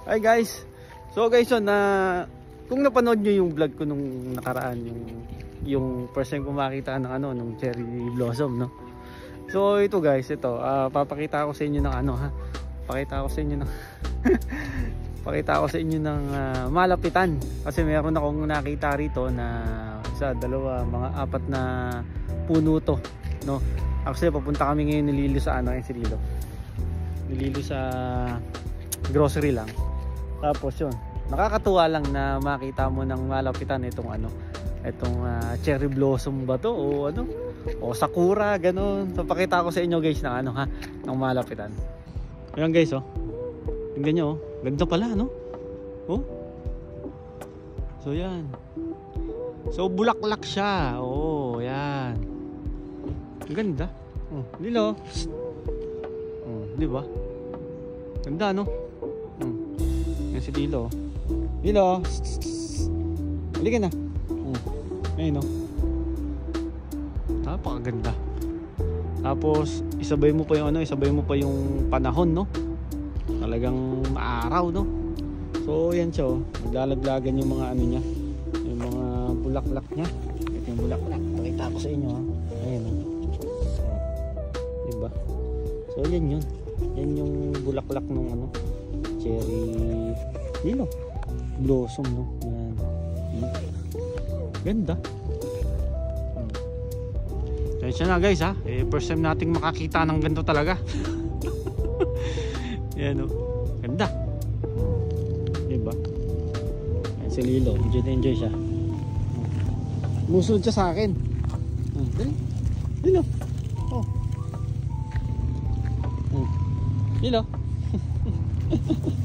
Hi guys. So guys, so kung napanood niyo yung vlog ko nung nakaraan, yung first time ko makita ng nung cherry blossom, no. So ito guys, papakita ko sa inyo ng pakita ko sa inyo ng pakita ko sa inyo ng malapitan kasi meron akong nakita rito na isa, dalawa, mga apat na puno to, no. Actually papunta kami ngayon nililo sa nililo sa grocery lang. Tapos yun, nakakatuwa lang na makita mo ng malapitan itong cherry blossom ba to o sakura, ganun. So pakita ko sa inyo guys ng ng malapitan. Ayan guys, tingnan nyo, ganda pala, no? So yan, so bulaklak siya, yan, ang ganda. Lilo, di ba? Ganda, no? Yan si Lilo. Lilo, halika na. Ayun, no? Napakaganda. Tapos isabay mo pa yung panahon, no? Talagang maaraw, no? So yan siya, naglalaglagan yung mga niya, yung mga bulaklak niya. Ito yung bulaklak, pakita ko sa inyo, ayun, no? Diba? So yan yung bulaklak nung cherry blossom, no? Yan. Ganda. Kaya na guys, first time nating makakita ng ganito talaga. Yan, no? Ganda. Diba? Yan si Lilo, enjoy siya. Musunod siya sa akin. Dali. Lilo. Lilo.